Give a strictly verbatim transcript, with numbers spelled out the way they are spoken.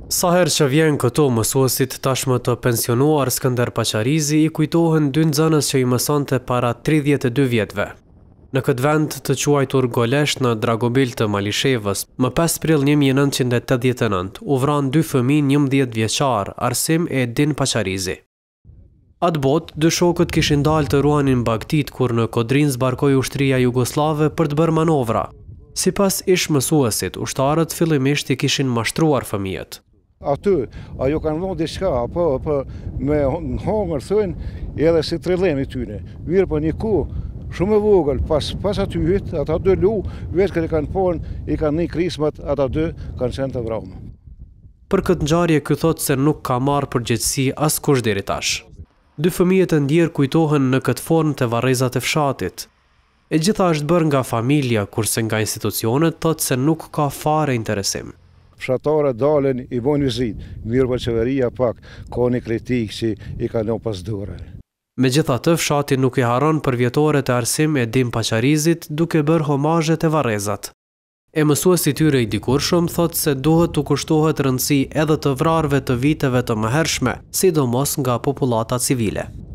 Sa herë që vjen këto mësuesit tashmë të pensionuar Skënder Paqarizi i kujtohen dy nxënës që i mësonte para tridhjetë e dy vjetëve. Në këtë vend të quajtur Golesht në Dragobil të Malishevës, më pesë prill një mijë e nëntëqind e tetëdhjetë e nëntë, u vran dy fëmijë njëmbëdhjetë vjeçar, Arsim e Edin Paqarizi. Atë botë, dy shokët kishin dalë të ruanin bagtit kur në Kodrin zbarkoi ushtria jugoslave për të bërë manovra. Sipas ish mësuesit, ushtarët fillimisht i kishin mashtruar fëmijët. Aty, ajo kanë dhënë diçka, apo, apo me hongër thënë, edhe si trillim i tyne. Mirë po një ku, shumë e vogël, pas, pas aty hyt, ata dy lu, vetë kërë i kanë ponë, i kanë një krismat, ata dy kanë qenë të vramë. Për këtë ngjarje ky thotë se nuk ka marrë përgjegjësi askush deri tash. Dy fëmijët e ndjerë kujtohen në këtë formë të varrezat e fshatit. E gjitha është bërë nga familja, kurse nga institucionet thotë se nuk ka fare interesim. Fshatarët dalen i bojnë vizit, mirë për qeveria pak, ka një kritikë që i kalon pas dore. Megjithatë, fshati nuk i haron për vjetoret e Arsim e Edin Paqarizit duke bërë homazhe te varrezat. E mësuesi i tyre i dikurshëm thotë se duhet të kushtohet rëndësi edhe të vrarëve të viteve të mëhershme, sidomos nga popullata civile.